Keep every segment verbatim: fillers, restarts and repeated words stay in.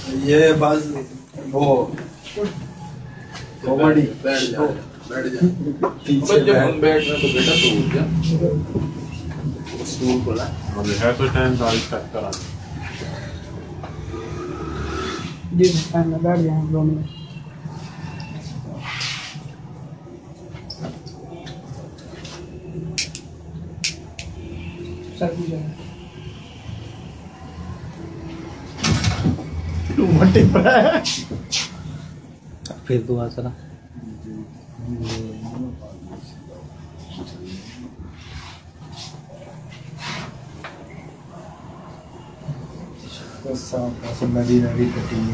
ये बस वो कॉमेडी बैठ जा बैठ जा जब हम बैठ रहे तो बेटा तो उठ जा स्टूल को ला अरे है तो टाइम गाड़ी चेक करा ये टाइम में बैठ गए हम दोनों सर भी जाए तू मटे पर फिर दुआ चला बस नदी नदी कटी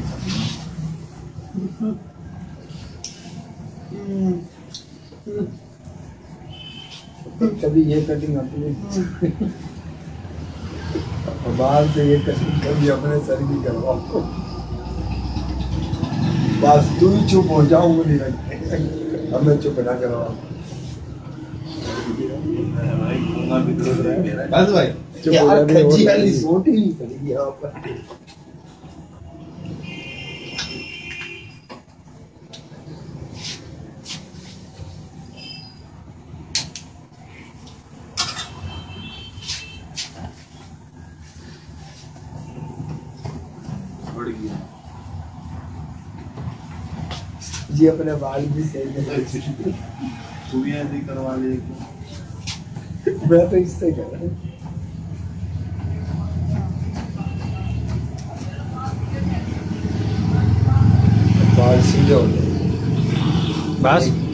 कभी ये कटिंग आती है बाहर से ये कटिंग कभी अपने सर की करवाओ बस तू ही चुप हो जाओ नहीं लगते हमें चुप ना करवाओ बस भाई चुप हो जाने वाली सोटी ही पड़ेगी यहाँ पर जी अपने बाल भी सही नहीं तू भी ऐसे करवा ले मैं तो इससे कर रहा हूँ बाल सीधे हो गए बस